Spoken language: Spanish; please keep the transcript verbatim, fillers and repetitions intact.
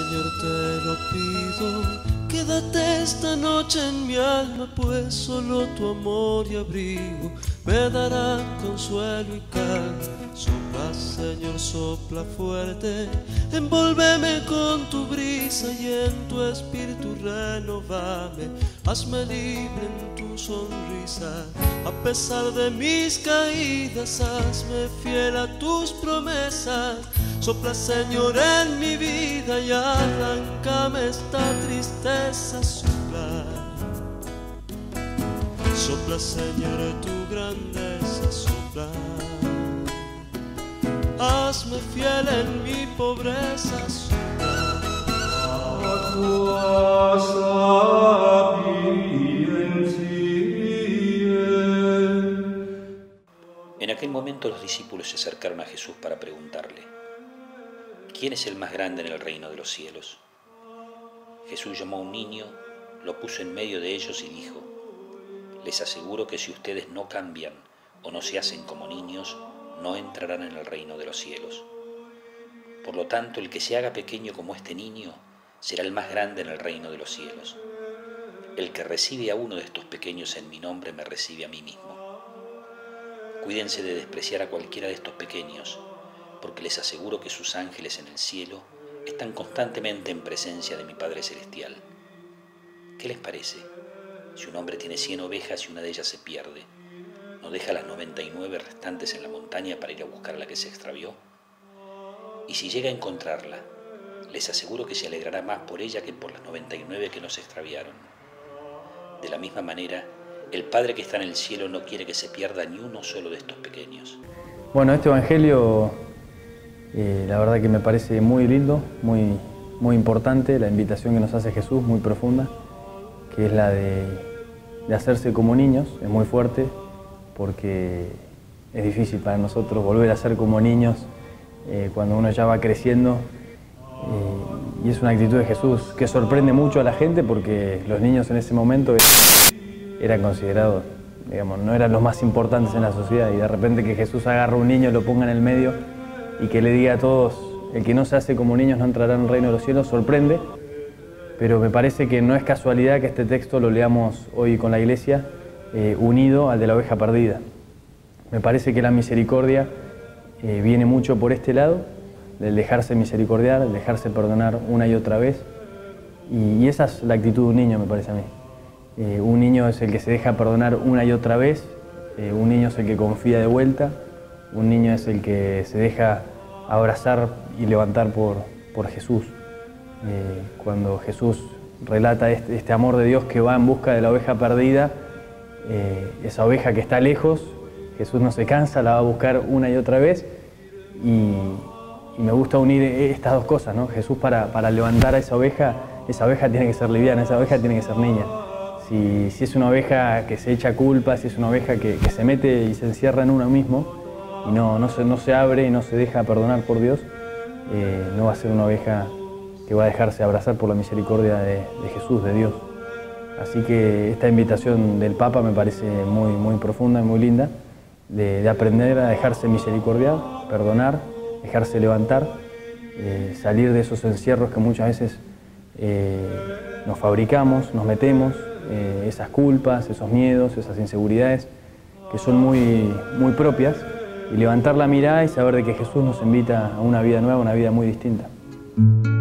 Señor, te lo pido, quédate esta noche en mi alma, pues solo tu amor y abrigo me darán consuelo y calma. Sopla, Señor, sopla fuerte, envólveme con tu brisa y en tu espíritu renovame. Hazme libre en tu sonrisa, a pesar de mis caídas, hazme fiel a tus promesas. Sopla, Señor, en mi vida y arráncame esta tristeza. Sopla, sopla, Señor, tu grandeza. Sopla, hazme fiel en mi pobreza. Sopla, en aquel momento los discípulos se acercaron a Jesús para preguntarle: ¿quién es el más grande en el reino de los cielos? Jesús llamó a un niño, lo puso en medio de ellos y dijo: les aseguro que si ustedes no cambian o no se hacen como niños, no entrarán en el reino de los cielos. Por lo tanto, el que se haga pequeño como este niño será el más grande en el reino de los cielos. El que recibe a uno de estos pequeños en mi nombre me recibe a mí mismo. Cuídense de despreciar a cualquiera de estos pequeños, porque les aseguro que sus ángeles en el cielo están constantemente en presencia de mi Padre Celestial. ¿Qué les parece? Si un hombre tiene cien ovejas y una de ellas se pierde, ¿no deja las noventa y nueve restantes en la montaña para ir a buscar a la que se extravió? Y si llega a encontrarla, les aseguro que se alegrará más por ella que por las noventa y nueve que no se extraviaron. De la misma manera, el Padre que está en el cielo no quiere que se pierda ni uno solo de estos pequeños. Bueno, este Evangelio eh, la verdad que me parece muy lindo, muy, muy importante, la invitación que nos hace Jesús, muy profunda, que es la de, de hacerse como niños. Es muy fuerte porque es difícil para nosotros volver a ser como niños eh, cuando uno ya va creciendo. Eh, y es una actitud de Jesús que sorprende mucho a la gente porque los niños en ese momento eran considerados, digamos, no eran los más importantes en la sociedad, y de repente que Jesús agarra a un niño, lo ponga en el medio y que le diga a todos: el que no se hace como niños no entrará en el reino de los cielos, sorprende. Pero me parece que no es casualidad que este texto lo leamos hoy con la Iglesia eh, unido al de la oveja perdida. Me parece que la misericordia eh, viene mucho por este lado, del dejarse misericordiar, el dejarse perdonar una y otra vez, y, y esa es la actitud de un niño, me parece a mí. Eh, un niño es el que se deja perdonar una y otra vez, eh, un niño es el que confía de vuelta, un niño es el que se deja abrazar y levantar por, por Jesús. Eh, cuando Jesús relata este, este amor de Dios que va en busca de la oveja perdida, eh, esa oveja que está lejos, Jesús no se cansa, la va a buscar una y otra vez, y, y me gusta unir estas dos cosas, ¿no? Jesús para, para levantar a esa oveja, esa oveja tiene que ser liviana, esa oveja tiene que ser niña. Si, si es una oveja que se echa culpa, si es una oveja que, que se mete y se encierra en uno mismo y no, no, se, no se abre y no se deja perdonar por Dios, eh, no va a ser una oveja que va a dejarse abrazar por la misericordia de, de Jesús, de Dios. Así que esta invitación del Papa me parece muy, muy profunda y muy linda, de, de aprender a dejarse misericordiar, perdonar, dejarse levantar, eh, salir de esos encierros que muchas veces eh, nos fabricamos, nos metemos, eh, esas culpas, esos miedos, esas inseguridades que son muy, muy propias, y levantar la mirada y saber de que Jesús nos invita a una vida nueva, una vida muy distinta.